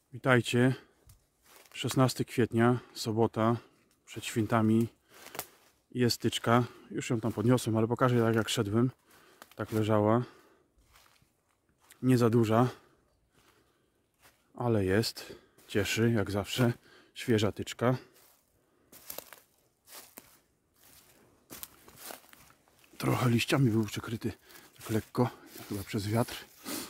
Witajcie. 16 kwietnia, sobota, przed świętami. Jest tyczka. Już ją tam podniosłem, ale pokażę tak jak szedłem. Tak leżała. Nie za duża, ale jest. Cieszy, jak zawsze. Świeża tyczka. Trochę liściami był przykryty, tak lekko, chyba przez wiatr.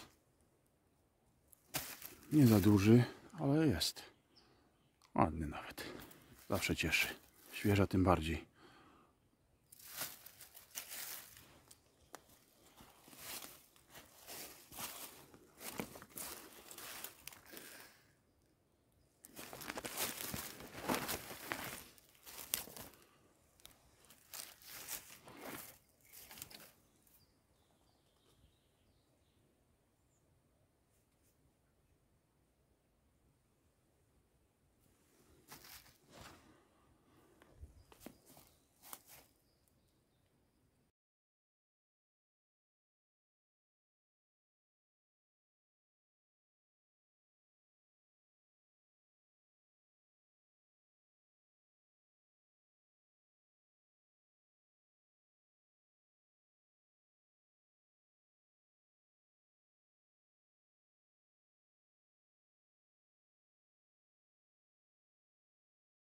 Nie za duży, ale jest. Ładny nawet. Zawsze cieszy. Świeża tym bardziej.